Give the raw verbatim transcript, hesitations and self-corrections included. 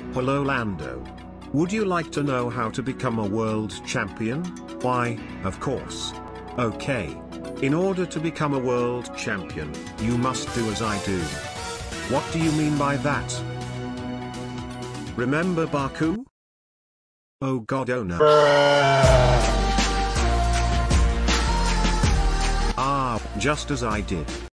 Hello Lando. Would you like to know how to become a world champion? Why, of course. Okay. In order to become a world champion, you must do as I do. What do you mean by that? Remember Baku? Oh god, oh no. Ah, just as I did.